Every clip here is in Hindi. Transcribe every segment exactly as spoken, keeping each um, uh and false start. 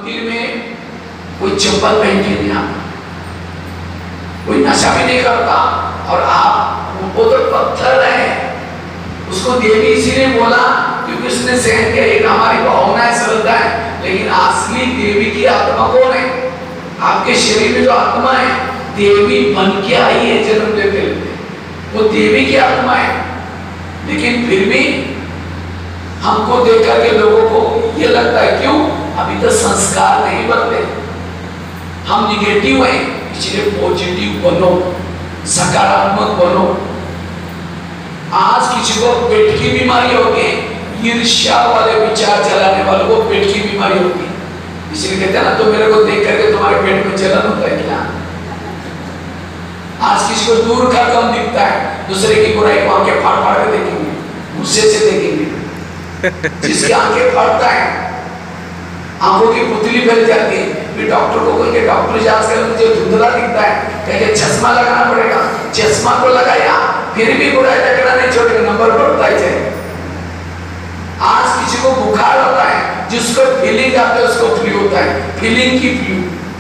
मंदिर में कोई चप्पल पहन के नहीं आता, कोई नशा भी नहीं करता, और आप वो तो पत्थर है, उसको देवी इसीलिए बोला क्योंकि उसने सहन किया। एक हमारी भावना है, श्रद्धा है, लेकिन असली देवी की आत्मा कौन है? आपके शरीर में जो आत्मा है देवी बन के आई है जन्म लेते लेते, वो देवी की आत्मा है। लेकिन फिर भी हमको देख करके लोगों को ये लगता है क्यों? अभी तो संस्कार नहीं बदले, हम निगेटिव हैं, इसलिए पॉजिटिव बनो, सकारात्मक बनो। आज किसी को पेट की बीमारी होगी, ईर्ष्या वाले विचार चलाने वालों को पेट की बीमारी होगी, इसलिए कहते हैं ना तो मेरे को देख करके तुम्हारे पेट में जलन होता है क्या? आज किसी को दूर का कम दिखता है, दूसरे की बुराई को आंखें फाड़ फाड़ के देखेंगे, गुस्से से देखेंगे। जिसकी आंखें फाड़ता है, आंखों की पुतली फैल जाती है, फिर डॉक्टर को बोल के डॉक्टर जांच कर मुझे धुंधला दिखता है, कहते चश्मा लगाना पड़ेगा। चश्मा को लगाया फिर भी बुराई टकरा नहीं छोड़ेगा, नंबर बढ़ता ही जाए। आज किसी को बुखार होता है, जिसको फीलिंग आते है उसको फ्लू होता है, फीलिंग की फ्लू।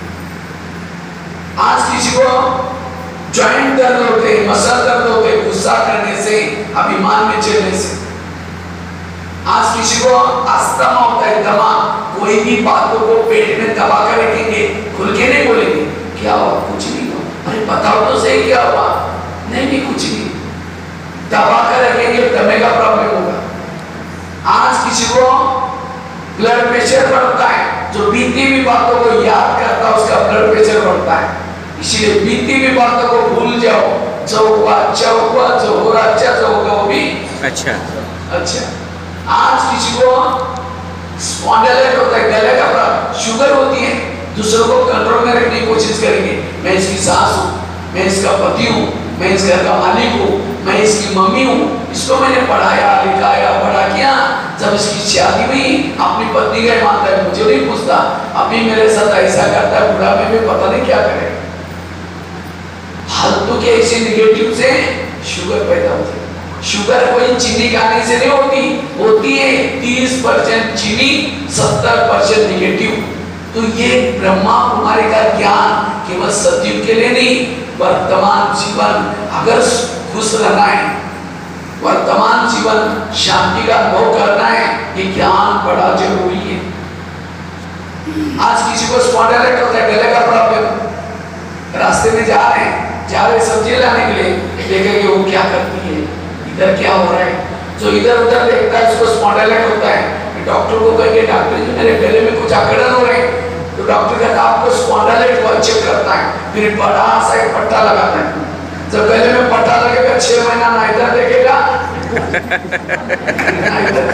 आज किसी को जॉइंट दर्द होते हैं, मसल दर्द होते हैं, गुस्सा करने से, अभिमान में चलने से। आज किसी को अस्थमा होता है, दमा, कोई भी बातों को पेट में दबा कर रखेंगे, खुल के नहीं बोलेंगे क्या हुआ, कुछ नहीं हुआ, अरे बताओ तो सही क्या हुआ, नहीं नहीं कुछ नहीं, दबा कर रखेंगे, दमे का प्रॉब्लम होगा। आज किसी को ब्लड प्रेशर बढ़ता है, जो बीती हुई बातों को याद करता है उसका ब्लड प्रेशर बढ़ता है, इसलिए बीती हुई बातों को भूल जाओ, जो हुआ अच्छा हुआ, जो हो रहा अच्छा, जो होगा वो भी अच्छा अच्छा। आज किसी को स्पॉन्डिलाइटिस होता है, गले का प्रॉब्लम, शुगर होती है, दूसरों को कंट्रोल में रखने की कोशिश करेंगे, मैं इसकी सास हूँ, मैं इसका पति हूँ, मैं इस घर का मालिक हूँ, मैं इसकी मम्मी हूँ, इसको मैंने पढ़ाया लिखाया बड़ा किया, जब इसकी शादी हुई अपनी पत्नी का मानता है, मुझे नहीं पूछता, अभी मेरे साथ ऐसा करता है, बुढ़ापे में पता नहीं क्या करे। फालतू के ऐसे निगेटिव से शुगर पैदा होती है। शुगर कोई चीनी खाने से नहीं होती, होती है तीस परसेंट चीनी, सत्तर परसेंट निगेटिव। तो ये ब्रह्मा कुमारी का ज्ञान केवल सतयुग के लिए नहीं, वर्तमान जीवन अगर खुश रहना है, वर्तमान जीवन शांति का अनुभव करना है, ये ज्ञान बड़ा जरूरी है। आज किसी को स्पॉन्डिलाइटिस होता है, गले का प्रॉब्लम, रास्ते में जा रहे हैं, जा रहे सब्जी लाने के लिए, देखेंगे वो क्या करती है, इधर क्या हो रहा है, जो इधर उधर देखता है उसको स्पॉन्डिलाइटिस होता है। डॉक्टर को कहेंगे डॉक्टर जी मेरे गले में कुछ अकड़न हो रहे हैं, तो डॉक्टर कहता है आपको स्पॉन्डिलाइटिस को चेक करता है, फिर बड़ा सा एक पट्टा लगाता है, जब गले में पट्टा लगेगा छह महीना ना इधर देखेगा ना इधर